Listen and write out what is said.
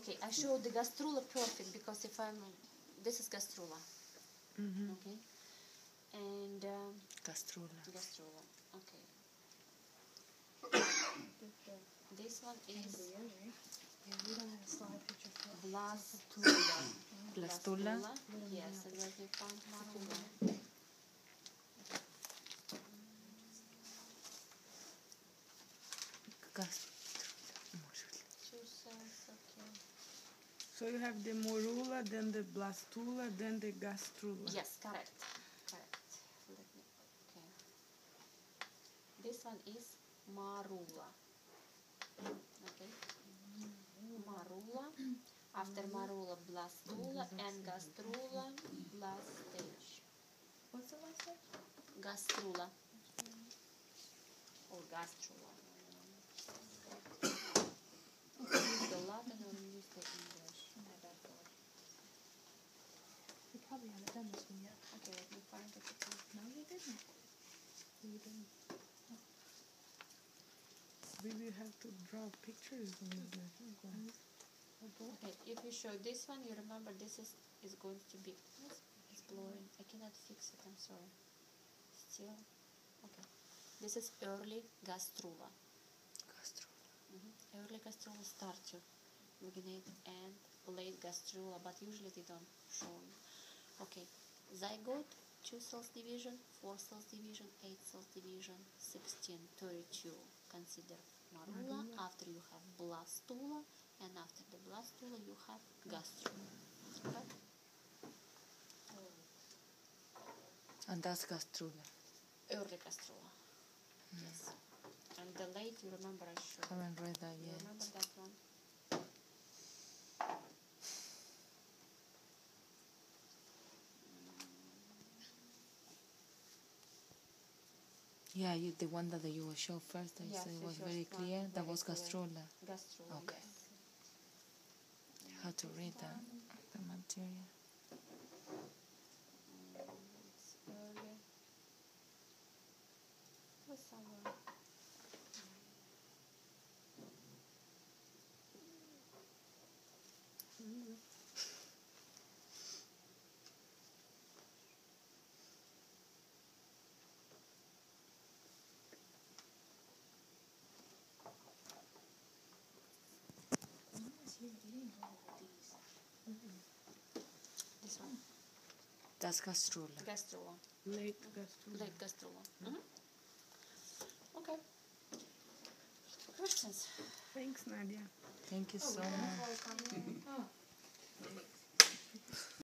Okay, I show the gastrula perfect because if I'm, this is gastrula. Okay, and Gastrula. gastrula. Okay. This one is We don't have a slide picture for it. blastula. Blastula? Yes, and where we found marula. Gastrula. Two cells, okay. So you have the morula, then the blastula, then the gastrula. Yes, correct. Correct. Let me, okay. This one is marula. Okay. Marula. After marula, blastula, and gastrula, last stage. What's the last one? Gastrula. Or gastrula. Use the Latin or use the English. We probably haven't done this one yet. Okay, let me find it again. No, we didn't. We didn't. We will have to draw pictures on the Okay, if you show this one, you remember this is going to be it's blurring. I cannot fix it, I'm sorry. Still, okay. This is early gastrula. Early gastrula start to urinate and late gastrula, but usually they don't show you. Okay, zygote, 2 cells division, 4 cells division, 8 cells division, 16, 32. Consider marula. After you have blastula, and after the blastula you have gastrula. Okay? And that's gastrula. Early gastrula. Yes. And the late, you remember I showed. Haven't read that You yet. remember that one? Yeah, the one that you will show first, I Yes, said the was first very one, clear. That very was clear. gastrula. Gastrula, Okay. yes. How to read that? The material. It's early. Was somewhere. When was you getting all of these? This one. That's gastrula. Gastrula. late gastrula. Late gastrula. Okay. Questions? Thanks, Nadia. Thank you so much.